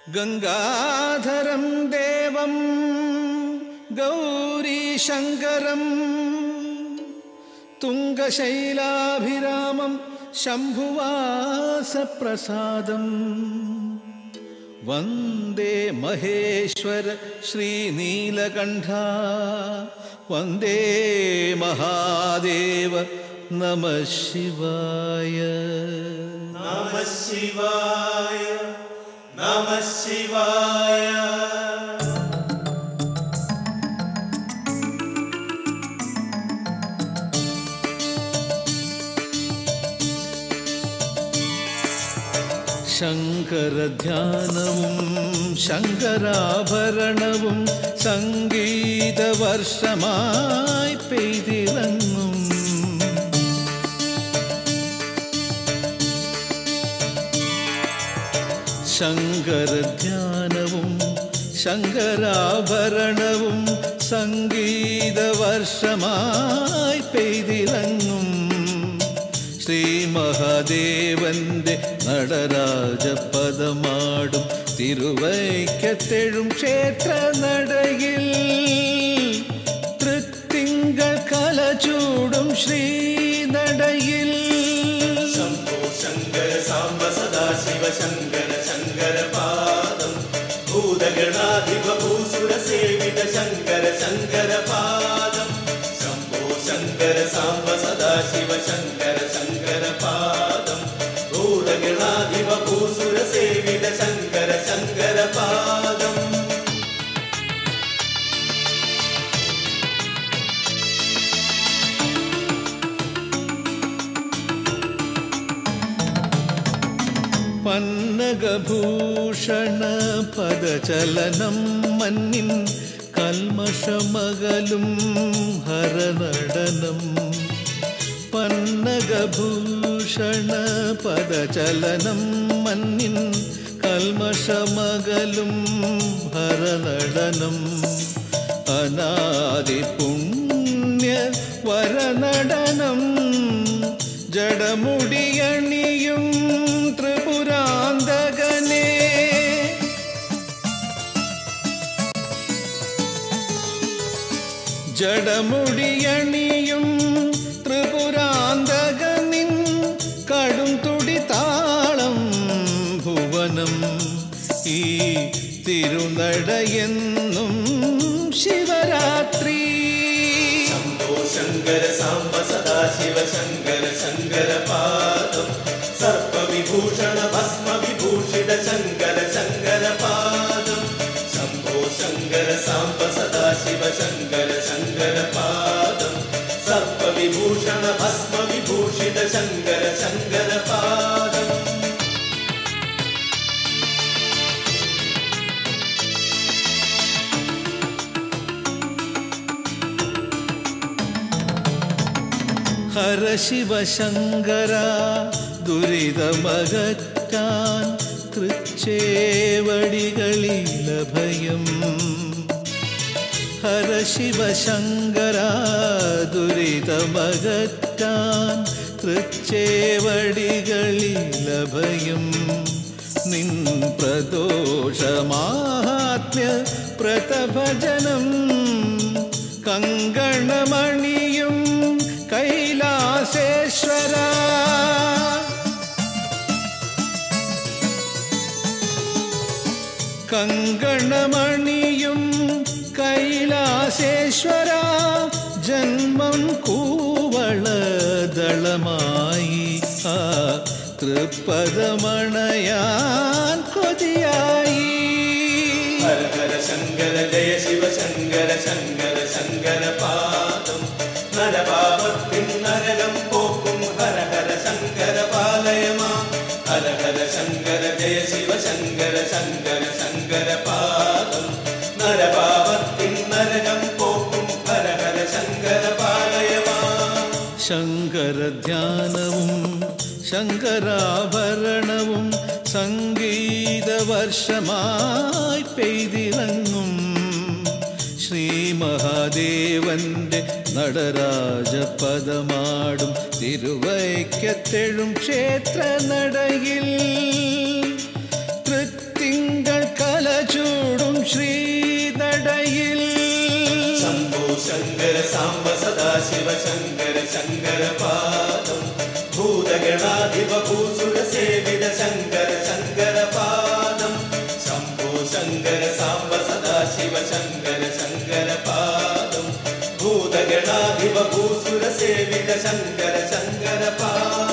ഗംഗാധരം ദേവം ഗൗരീശങ്കരം തുംഗശൈലാഭിരാമം ശംഭുവാസപ്രസാദം വന്ദേ മഹേശ്വര ശ്രീനീലകണ്ഠ വന്ദേ മഹാദേവ നമഃ ശിവായ നമഃ ശിവായ നമഃ ശിവായ. ശങ്കരധ്യാനവും ശങ്കരാഭരണവും സംഗീതവർഷമായി പെയ്തിറങ്ങും. ശങ്കരധ്യാനവും ശങ്കരാഭരണവും സംഗീതവർഷമായി പെയ്തിറങ്ങും. ശ്രീ മഹാദേവന്റെ നടരാജപദമാടും തിരുവൈക്കത്തെഴും ക്ഷേത്ര നടയിൽ തൃത്തിങ്കൾ കലചൂടും ശ്രീനടയിൽ ശംഭോ ശങ്കര സാംബ സദാശിവ ശങ്കര ശങ്കര പാദം ഭൂതഗണാധിപ ഭൂസുര സേവിത ശങ്കര ശങ്കര പാദം. ശംഭോ ശങ്കര സാംബ സദാശിവ ശങ്കര ശങ്കര പാദം ഭൂതഗണാധിപ ഭൂസുര സേവിത ശങ്കര ശങ്കര പാദം. പന്നഗഭൂഷണ പദചലനം മന്നിൻ കൽമഷമകലും ഹരനടനം. പന്നഗഭൂഷണ പദചലനം മന്നിൻ കൽമഷമകലും ഹരനടനം. അനാദി പുണ്യ വരനടനം ജടമുടിയണിയും ത്രിപുരാന്തകനെ. ജടമുടിയണിയും ത്രിപുരാന്തകനിൻ കടും തുടിതാളം ഭുവനം. ഈ തിരുനടയെന്നും ശിവരാത്രി. ശംഭോ ശങ്കര സാംബ സദാശിവ ശങ്കര ശങ്കര പാദം സർപ്പവിഭൂഷണ ഭസ്മ വിഭൂഷിത ശങ്കര ശങ്കര പാദം. ശംഭോ ശങ്കര സാംബ സദാശിവ ശങ്കര ശങ്കര പാദം സർപ്പവിഭൂഷണ ഭസ്മ വിഭൂഷിത ശങ്കര ശങ്കര പാദം. ഹര ശിവശങ്കര ദുരിതമകറ്റാൻ തൃച്ചേവടികളിലഭയം. ഹര ശിവശങ്കര ദുരിതമകറ്റാൻ തൃച്ചേവടികളിലഭയം. നിൻ പ്രദോഷമാഹാത്മ്യ പ്രതഭജനം കങ്കണമണിയും കൈലാസേശ്വര. കങ്കണമണിയും കൈലാസേശ്വര. ജന്മം കൂവളദളമായി ആ തൃപ്പദമണയാൻ കൊതിയായി. ഹര ഹര ശങ്കര ജയ ശിവ ശങ്കര ശങ്കര ശങ്കര പാദം നരപാപത്തിൻ നരകം പോക്കും ഹര ഹര ശങ്കര പാലയമാ. ഹര ഹര ശങ്കര ജയ ശിവ ശങ്കര ശങ്കര ശങ്കര പാദം നരപാപത്തിൻ നരകം പോക്കും ഹര ഹര ശങ്കര പാലയമാ. ശങ്കരധ്യാനവും ശങ്കരാഭരണവും സംഗീതവർഷമായി പെയ്തിറങ്ങും. ശ്രീ മഹാദേവന്റെ നടരാജപദമാടും തിരുവൈക്കത്തെഴും ക്ഷേത്ര നടയിൽ തൃത്തിങ്കൾ ശങ്കര സാംബ സദാശിവ ശങ്കര ശങ്കരപാദം ഭൂതഗണാധിപ ഭൂസുര സേവിത ശങ്കര ശങ്കരപാദം ശംഭോ ശങ്കര സാംബ സദാശിവ ശങ്കര ശങ്കരപാദം ഭൂതഗണാധിപ ഭൂസുര സേവിത ശങ്കര ശങ്കരപാദം